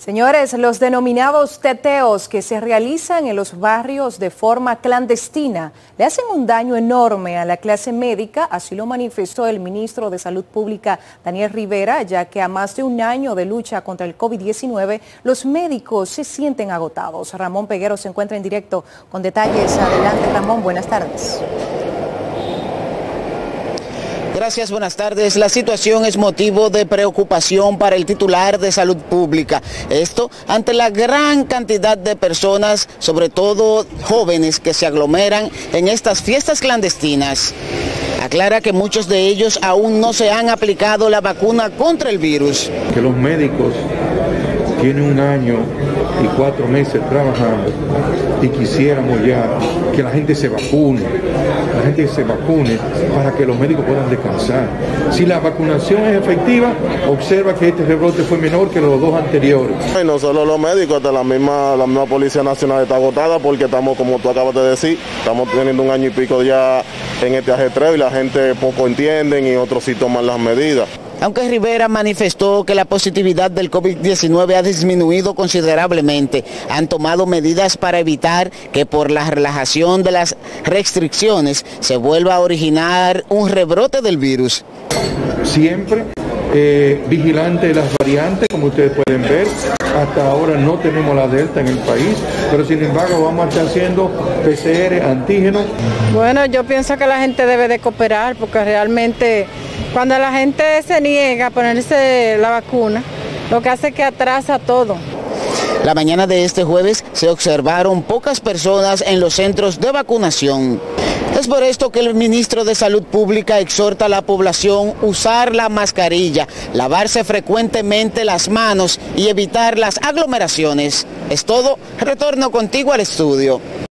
Señores, los denominados teteos que se realizan en los barrios de forma clandestina le hacen un daño enorme a la clase médica, así lo manifestó el ministro de Salud Pública, Daniel Rivera, ya que a más de un año de lucha contra el COVID-19, los médicos se sienten agotados. Ramón Peguero se encuentra en directo con detalles. Adelante, Ramón, buenas tardes. Gracias, buenas tardes. La situación es motivo de preocupación para el titular de Salud Pública. Esto ante la gran cantidad de personas, sobre todo jóvenes, que se aglomeran en estas fiestas clandestinas. Aclara que muchos de ellos aún no se han aplicado la vacuna contra el virus. Que los médicos tienen 1 año y 4 meses trabajando y quisiéramos ya que la gente se vacune, para que los médicos puedan descansar. Si la vacunación es efectiva, observa que este rebrote fue menor que los 2 anteriores. Y no solo los médicos, hasta la misma Policía Nacional está agotada porque estamos, como tú acabas de decir, estamos teniendo 1 año y pico ya en este ajetreo y la gente poco entiende y otros sí toman las medidas. Aunque Rivera manifestó que la positividad del COVID-19 ha disminuido considerablemente, han tomado medidas para evitar que por la relajación de las restricciones se vuelva a originar un rebrote del virus. Siempre vigilante de las variantes, como ustedes pueden ver. Hasta ahora no tenemos la Delta en el país, pero sin embargo vamos a estar haciendo PCR, antígenos. Bueno, yo pienso que la gente debe de cooperar porque realmente cuando la gente se niega a ponerse la vacuna, lo que hace es que atrasa todo. La mañana de este jueves se observaron pocas personas en los centros de vacunación. Es por esto que el ministro de Salud Pública exhorta a la población a usar la mascarilla, lavarse frecuentemente las manos y evitar las aglomeraciones. Es todo, retorno contigo al estudio.